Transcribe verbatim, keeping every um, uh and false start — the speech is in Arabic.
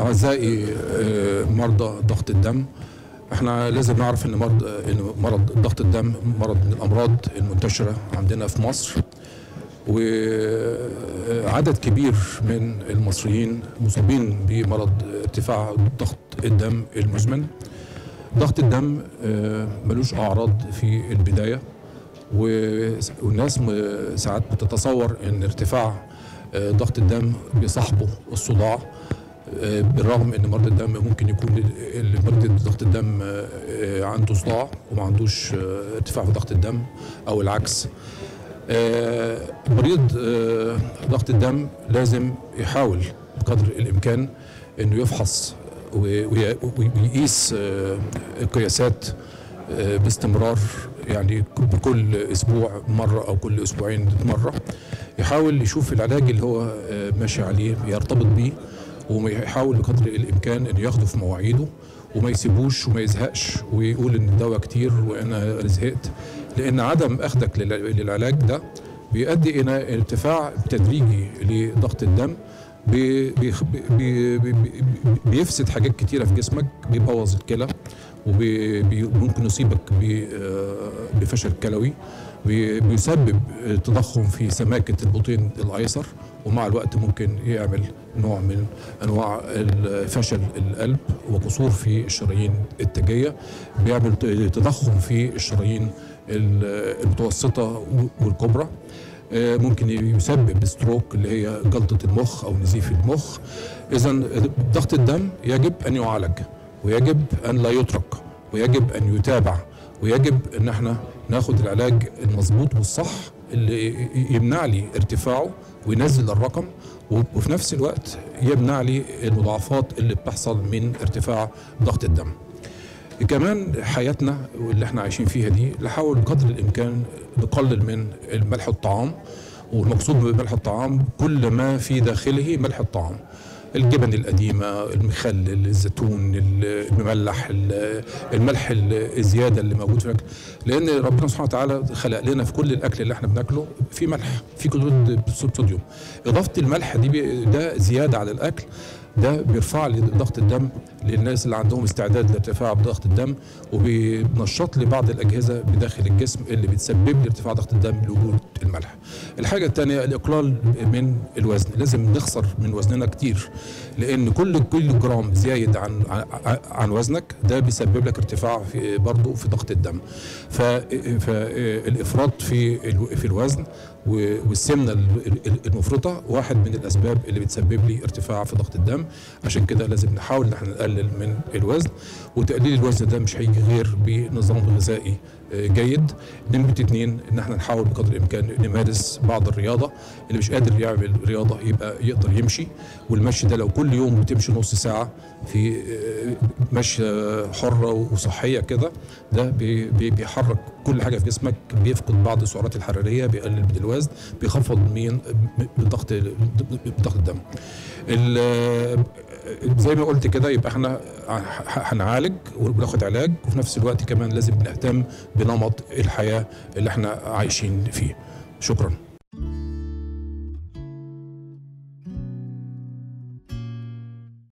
أعزائي مرضى ضغط الدم، احنا لازم نعرف ان مرض ان مرض ضغط الدم مرض من الامراض المنتشره عندنا في مصر، وعدد كبير من المصريين مصابين بمرض ارتفاع ضغط الدم المزمن. ضغط الدم ملوش اعراض في البدايه، والناس ساعات بتتصور ان ارتفاع ضغط الدم بيصاحبه الصداع، بالرغم ان مريض الدم ممكن يكون مريض ضغط الدم عنده صداع وما عندوش ارتفاع في ضغط الدم او العكس. مريض ضغط الدم لازم يحاول بقدر الامكان انه يفحص ويقيس القياسات باستمرار، يعني بكل اسبوع مره او كل اسبوعين مره، يحاول يشوف العلاج اللي هو ماشي عليه يرتبط بيه، ويحاول بقدر الامكان انه ياخده في مواعيده وما يسيبوش وما يزهقش ويقول ان الدواء كتير وانا زهقت، لان عدم اخذك للعلاج ده بيؤدي الى ارتفاع تدريجي لضغط الدم، بي بي بي بي بيفسد حاجات كتيره في جسمك، بيبوظ الكلى وممكن يصيبك بفشل كلوي، بيسبب تضخم في سماكه البطين الايسر، ومع الوقت ممكن يعمل نوع من انواع فشل القلب وقصور في الشرايين التاجيه، بيعمل تضخم في الشرايين المتوسطه والكبرى، ممكن يسبب ستروك اللي هي جلطه المخ او نزيف المخ. اذا ضغط الدم يجب ان يعالج، ويجب ان لا يترك، ويجب ان يتابع، ويجب ان احنا ناخد العلاج المظبوط والصح اللي يمنع لي ارتفاعه وينزل الرقم، وفي نفس الوقت يمنع لي المضاعفات اللي بتحصل من ارتفاع ضغط الدم. كمان حياتنا واللي احنا عايشين فيها دي نحاول بقدر الامكان نقلل من الملح الطعام، والمقصود بملح الطعام كل ما في داخله ملح الطعام، الجبن القديمه، المخلل، الزيتون المملح، الملح الزياده اللي موجود في الاكل، لان ربنا سبحانه وتعالى خلق لنا في كل الاكل اللي احنا بناكله في ملح، في كلوريد صوديوم. اضافه الملح دي ده زياده على الاكل ده بيرفع لي ضغط الدم للناس اللي عندهم استعداد لارتفاع ضغط الدم، وبينشط لي بعض الاجهزه بداخل الجسم اللي بتسبب لي ارتفاع ضغط الدم لوجود الملح. الحاجه الثانيه الاقلال من الوزن، لازم نخسر من وزننا كتير، لان كل كل جرام زايد عن عن وزنك ده بيسبب لك ارتفاع في برضه في ضغط الدم. فالافراط في في الوزن والسمنه المفرطه واحد من الاسباب اللي بتسبب لي ارتفاع في ضغط الدم. عشان كده لازم نحاول ان احنا نقلل من الوزن، وتقليل الوزن ده مش هيجي غير بنظام غذائي جيد. نمرة اتنين ان احنا نحاول بقدر الامكان نمارس بعض الرياضه، اللي مش قادر يعمل رياضه يبقى يقدر يمشي، والمشي ده لو كل يوم بتمشي نص ساعه في مشي حره وصحيه كده، ده بيحرك كل حاجه في جسمك، بيفقد بعض السعرات الحراريه، بيقلل من الوزن، بيخفض من ضغط ضغط الدم. زي ما قلت كده يبقى احنا هنعالج وناخد علاج، وفي نفس الوقت كمان لازم نهتم بنمط الحياه اللي احنا عايشين فيه. شكرا.